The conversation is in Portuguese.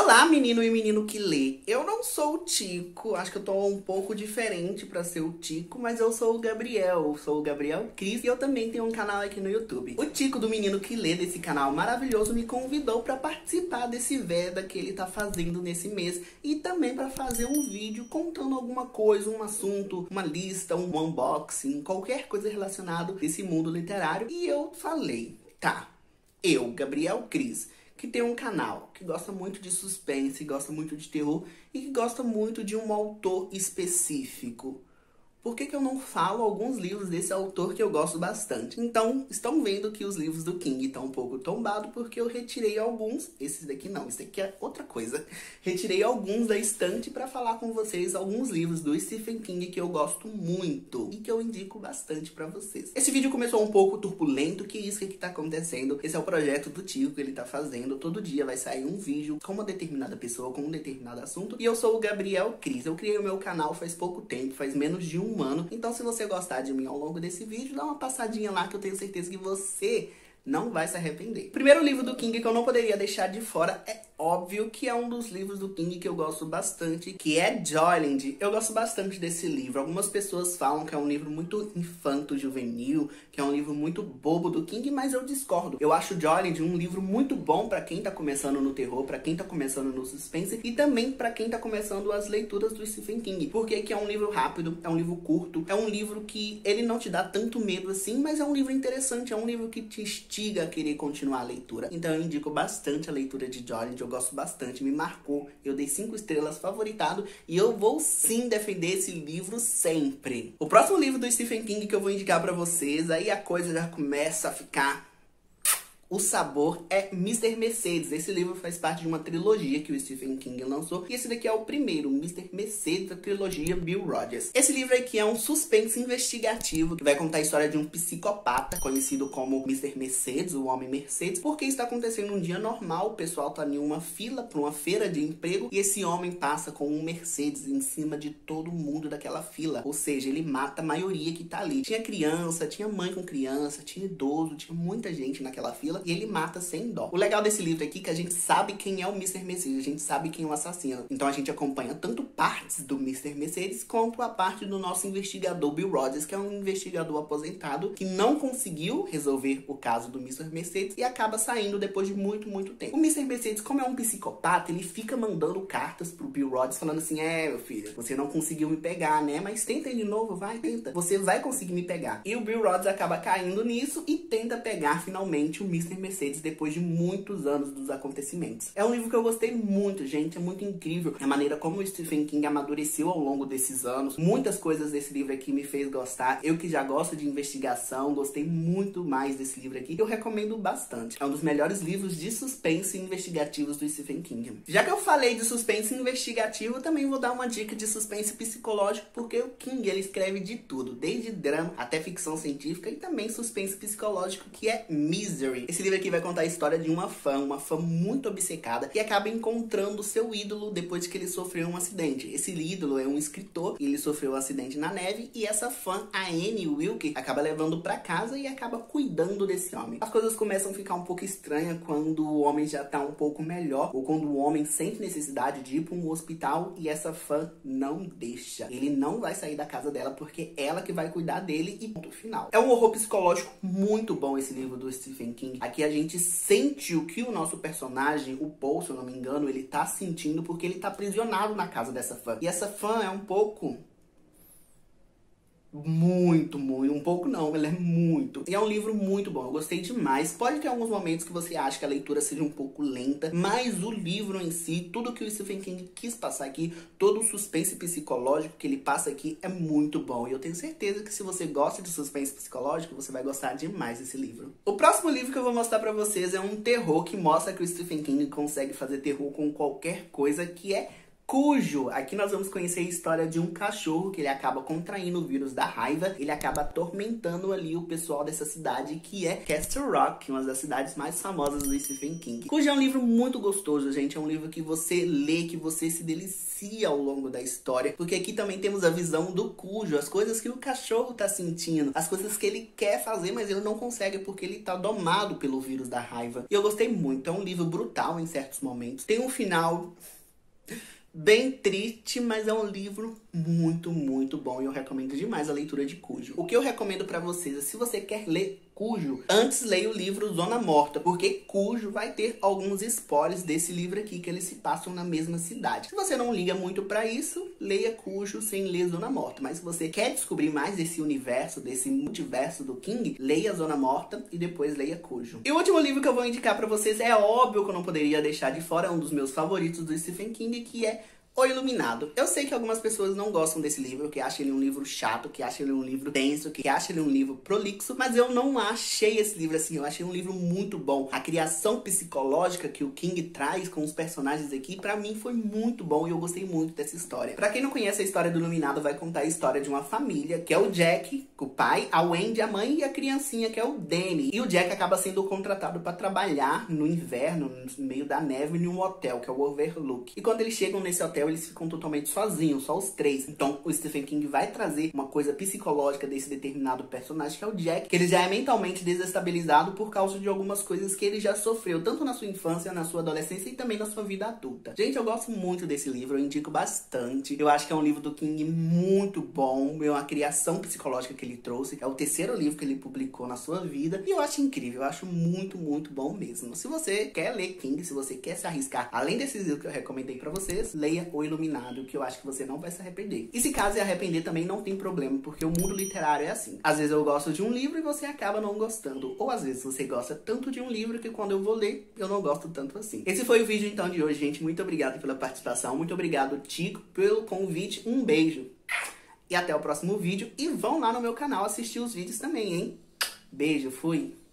Olá, menino e menino que lê. Eu não sou o Tico, acho que eu tô um pouco diferente pra ser o Tico, mas eu sou o Gabriel, sou o Gabriel Cris e eu também tenho um canal aqui no YouTube. O Tico do Menino que Lê, desse canal maravilhoso, me convidou pra participar desse VEDA que ele tá fazendo nesse mês e também pra fazer um vídeo contando alguma coisa, um assunto, uma lista, um unboxing, qualquer coisa relacionada desse mundo literário. E eu falei, tá, eu, Gabriel Cris, que tem um canal que gosta muito de suspense, gosta muito de terror e que gosta muito de um autor específico. Por que eu não falo alguns livros desse autor que eu gosto bastante? Então, estão vendo que os livros do King estão um pouco tombados porque eu retirei alguns. Esses daqui não, esse daqui é outra coisa. Retirei alguns da estante para falar com vocês alguns livros do Stephen King que eu gosto muito e que eu indico bastante para vocês. Esse vídeo começou um pouco turbulento, que isso que tá acontecendo. Esse é o projeto do tio que ele tá fazendo. Todo dia vai sair um vídeo com uma determinada pessoa, com um determinado assunto. E eu sou o Gabriel Cris. Eu criei o meu canal faz pouco tempo, faz menos de um ano. Então, se você gostar de mim ao longo desse vídeo, dá uma passadinha lá que eu tenho certeza que você não vai se arrepender. O primeiro livro do King que eu não poderia deixar de fora é óbvio que é um dos livros do King que eu gosto bastante, que é Joyland. Eu gosto bastante desse livro. Algumas pessoas falam que é um livro muito infanto-juvenil, que é um livro muito bobo do King, mas eu discordo. Eu acho Joyland um livro muito bom pra quem tá começando no terror, pra quem tá começando no suspense e também pra quem tá começando as leituras do Stephen King. Porque que é um livro rápido, é um livro curto, é um livro que ele não te dá tanto medo assim, mas é um livro interessante, é um livro que te instiga a querer continuar a leitura. Então eu indico bastante a leitura de Joyland. Eu gosto bastante, me marcou. Eu dei 5 estrelas, favoritado, e eu vou sim defender esse livro sempre. O próximo livro do Stephen King que eu vou indicar pra vocês, aí a coisa já começa a ficar... O sabor é Mr. Mercedes. Esse livro faz parte de uma trilogia que o Stephen King lançou. E esse daqui é o primeiro, Mr. Mercedes, da trilogia Bill Rogers. Esse livro aqui é um suspense investigativo que vai contar a história de um psicopata conhecido como Mr. Mercedes, o Homem Mercedes. Porque está acontecendo um dia normal, o pessoal tá em uma fila para uma feira de emprego e esse homem passa com um Mercedes em cima de todo mundo daquela fila. Ou seja, ele mata a maioria que tá ali. Tinha criança, tinha mãe com criança, tinha idoso, tinha muita gente naquela fila. E ele mata sem dó. O legal desse livro aqui é que a gente sabe quem é o Mr. Mercedes, a gente sabe quem é o assassino. Então a gente acompanha tanto partes do Mr. Mercedes quanto a parte do nosso investigador Bill Rogers, que é um investigador aposentado que não conseguiu resolver o caso do Mr. Mercedes e acaba saindo depois de muito, muito tempo. O Mr. Mercedes, como é um psicopata, ele fica mandando cartas pro Bill Rogers falando assim: meu filho, você não conseguiu me pegar, né? Mas tenta de novo, vai, tenta. Você vai conseguir me pegar. E o Bill Rogers acaba caindo nisso e tenta pegar finalmente o Mr. Mercedes depois de muitos anos dos acontecimentos. É um livro que eu gostei muito, gente, é muito incrível a maneira como o Stephen King amadureceu ao longo desses anos. Muitas coisas desse livro aqui me fez gostar. Eu que já gosto de investigação, gostei muito mais desse livro aqui. Eu recomendo bastante. É um dos melhores livros de suspense investigativos do Stephen King. Já que eu falei de suspense investigativo, também vou dar uma dica de suspense psicológico, porque o King, ele escreve de tudo, desde drama até ficção científica e também suspense psicológico, que é Misery. Esse livro aqui vai contar a história de uma fã muito obcecada, que acaba encontrando seu ídolo depois que ele sofreu um acidente. Esse ídolo é um escritor, e ele sofreu um acidente na neve, e essa fã, a Annie Wilke, acaba levando pra casa e acaba cuidando desse homem. As coisas começam a ficar um pouco estranhas quando o homem já tá um pouco melhor, ou quando o homem sente necessidade de ir para um hospital e essa fã não deixa. Ele não vai sair da casa dela porque ela que vai cuidar dele e ponto final. É um horror psicológico muito bom esse livro do Stephen King. Aqui a gente sente o que o nosso personagem, o Paul, se eu não me engano, ele tá sentindo porque ele tá aprisionado na casa dessa fã. E essa fã é um pouco... um pouco não, ela é muito. E é um livro muito bom, eu gostei demais. Pode ter alguns momentos que você acha que a leitura seja um pouco lenta, mas o livro em si, tudo que o Stephen King quis passar aqui, todo o suspense psicológico que ele passa aqui é muito bom. E eu tenho certeza que se você gosta de suspense psicológico, você vai gostar demais desse livro. O próximo livro que eu vou mostrar pra vocês é um terror que mostra que o Stephen King consegue fazer terror com qualquer coisa, que é Cujo. Aqui nós vamos conhecer a história de um cachorro que ele acaba contraindo o vírus da raiva. Ele acaba atormentando ali o pessoal dessa cidade que é Castle Rock, uma das cidades mais famosas do Stephen King. Cujo é um livro muito gostoso, gente. É um livro que você lê, que você se delicia ao longo da história. Porque aqui também temos a visão do Cujo, as coisas que o cachorro tá sentindo, as coisas que ele quer fazer, mas ele não consegue porque ele tá domado pelo vírus da raiva. E eu gostei muito. É um livro brutal em certos momentos. Tem um final bem triste, mas é um livro muito, muito bom e eu recomendo demais a leitura de Cujo. O que eu recomendo pra vocês é, se você quer ler Cujo, antes leia o livro Zona Morta, porque Cujo vai ter alguns spoilers desse livro aqui, que eles se passam na mesma cidade. Se você não liga muito pra isso, leia Cujo sem ler Zona Morta. Mas se você quer descobrir mais desse universo, desse multiverso do King, leia Zona Morta e depois leia Cujo. E o último livro que eu vou indicar pra vocês é óbvio que eu não poderia deixar de fora, é um dos meus favoritos do Stephen King, que é O Iluminado. Eu sei que algumas pessoas não gostam desse livro, que acham ele um livro chato, que acham ele um livro denso, que acham ele um livro prolixo, mas eu não achei esse livro assim, eu achei um livro muito bom. A criação psicológica que o King traz com os personagens aqui, pra mim foi muito bom e eu gostei muito dessa história. Pra quem não conhece a história do Iluminado, vai contar a história de uma família, que é o Jack, o pai, a Wendy, a mãe e a criancinha, que é o Danny. E o Jack acaba sendo contratado pra trabalhar no inverno, no meio da neve, em um hotel, que é o Overlook. E quando eles chegam nesse hotel, eles ficam totalmente sozinhos, só os três. Então o Stephen King vai trazer uma coisa psicológica desse determinado personagem, que é o Jack, que ele já é mentalmente desestabilizado por causa de algumas coisas que ele já sofreu, tanto na sua infância, na sua adolescência e também na sua vida adulta. Gente, eu gosto muito desse livro, eu indico bastante. Eu acho que é um livro do King muito bom, é uma criação psicológica que ele trouxe. É o terceiro livro que ele publicou na sua vida e eu acho incrível, eu acho muito, muito bom mesmo. Se você quer ler King, se você quer se arriscar, além desses livros que eu recomendei pra vocês, leia O Iluminado, que eu acho que você não vai se arrepender. E se caso se arrepender também não tem problema, porque o mundo literário é assim. Às vezes eu gosto de um livro e você acaba não gostando. Ou às vezes você gosta tanto de um livro que quando eu vou ler, eu não gosto tanto assim. Esse foi o vídeo então de hoje, gente. Muito obrigado pela participação. Muito obrigado, Tico, pelo convite. Um beijo. E até o próximo vídeo. E vão lá no meu canal assistir os vídeos também, hein? Beijo, fui!